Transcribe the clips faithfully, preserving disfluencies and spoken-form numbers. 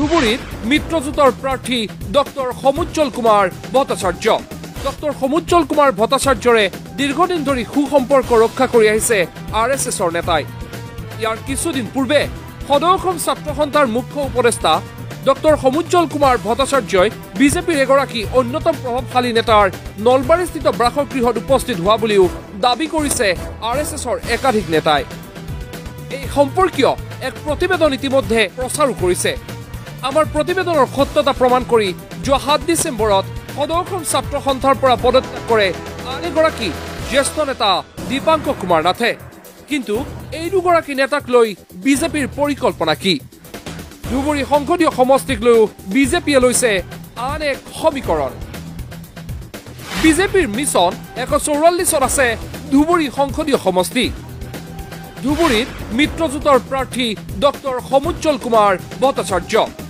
ধুবুৰীত মিত্ৰজোঁটৰ প্ৰাৰ্থী ডক্টৰ সমুজ্জ্বল কুমাৰ ভট্টাচাৰ্য। ডক্টৰ সমুজ্জ্বল কুমাৰ ভট্টাচাৰ্যৰে দীৰ্ঘদিন ধৰি সুসম্পৰ্ক ৰক্ষা কৰি আহিছে আৰ এছ এছৰ নেতাই। ইয়াৰ কিছুদিন পূৰ্বে সদৌ অসম ছাত্ৰ সন্থাৰ মুখ্য উপদেষ্টা ডক্টৰ সমুজ্জ্বল কুমাৰ ভট্টাচাৰ্যই বিজেপিৰ এগৰাকী অন্যতম প্ৰভাৱশালী নেতাৰ নলবাৰীস্থিত বাসগৃহত উপস্থিত হোৱা বুলিও দাবী কৰিছে আৰ এছ এছৰ একাধিক নেতাই। এই সম্পৰ্কীয় এক প্ৰতিবেদন ইতিমধ্যে প্ৰচাৰো কৰিছে। আমাৰ প্ৰতিবেদনৰ সত্যতা প্ৰমাণ কৰি যোৱা সাত ডিচেম্বৰত সদৌ অসম ছাত্ৰ সন্থাৰ পৰা পদত্যাগ কৰে আন এগৰাকী জ্যেষ্ঠ নেতা দীপাংকৰ কুমাৰ নাথে। কিন্তু এই দুগৰাকী নেতাক লৈ বিজেপিৰ পৰিকল্পনা কি? ধুবুৰী সংসদীয় সমষ্টিক লৈও বিজেপিয়ে লৈছে আন এক সমীকৰণ। বিজেপিৰ মিছন এশ চৌৰাল্লিছত আছে ধুবুৰী সংসদীয় সমষ্টি। ধুবুৰীত মিত্ৰজোঁটৰ প্ৰাৰ্থী ডক্টৰ সমুজ্জ্বল কুমাৰ ভট্টাচাৰ্য।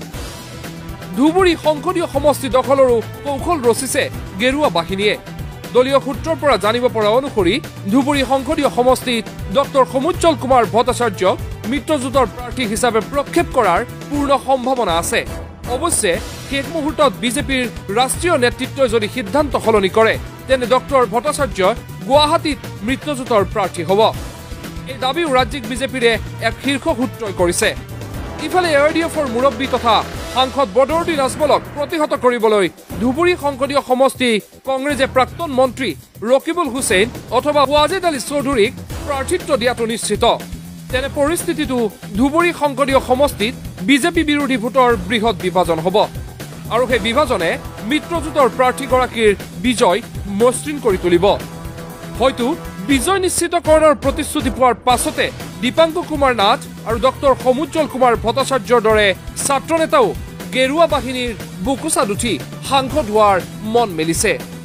ধুবুৰী সংসদীয় সমষ্টি দখলৰো কৌশল ৰচিছে গেৰুৱা বাহিনীয়ে। দলীয় সূত্ৰৰ পৰা জানিব পৰা অনুসৰি ধুবুৰী সংসদীয় সমষ্টিত ডক্টৰ সমুজ্জ্বল কুমাৰ ভট্টাচাৰ্যক মিত্ৰজোঁটৰ প্ৰাৰ্থী হিচাপে প্ৰক্ষেপ কৰাৰ পূৰ্ণ সম্ভাৱনা আছে। অৱশ্যে শেষ মুহূৰ্তত বিজেপিৰ ৰাষ্ট্ৰীয় নেতৃত্বই যদি সিদ্ধান্ত সলনি কৰে তেনে ডক্টৰ ভট্টাচাৰ্য গুৱাহাটীত মিত্ৰজোঁটৰ প্ৰাৰ্থী হ'ব। এই দাবীও ৰাজ্যিক বিজেপিৰে এক শীৰ্ষ সূত্ৰই কৰিছে। ইফালে এ আৰ ডি এফৰ মুৰব্বী তথা সাংসদ বদৰুদ্দিন আজমলক প্ৰতিহত কৰিবলৈ ধুবুৰী সংসদীয় সমষ্টি কংগ্ৰেছে প্ৰাক্তন মন্ত্ৰী ৰকিবুল হুছেইন অথবা ৱাজেদ আলী চৌধুৰীক প্ৰাৰ্থিত্ব দিয়াটো নিশ্চিত। তেনে পৰিস্থিতিটো ধুবুৰী সংসদীয় সমষ্টিত বিজেপি বিৰোধী ভোটৰ বৃহৎ বিভাজন হ'ব আৰু সেই বিভাজনে মিত্ৰজোঁটৰ প্ৰাৰ্থীগৰাকীৰ বিজয় মসৃণ কৰি তুলিব। হয়তো বিজয় নিশ্চিতকৰণৰ প্ৰতিশ্ৰুতি পোৱাৰ পাছতে দীপাংকৰ কুমাৰ নাথ আৰু ডক্টৰ সমুজ্জ্বল কুমাৰ ভট্টাচাৰ্যৰ দৰে ছাত্ৰ নেতাও গেৰুৱা বাহিনীৰ বুকুচাত উঠি সাংসদ হোৱাৰ মন মেলিছে।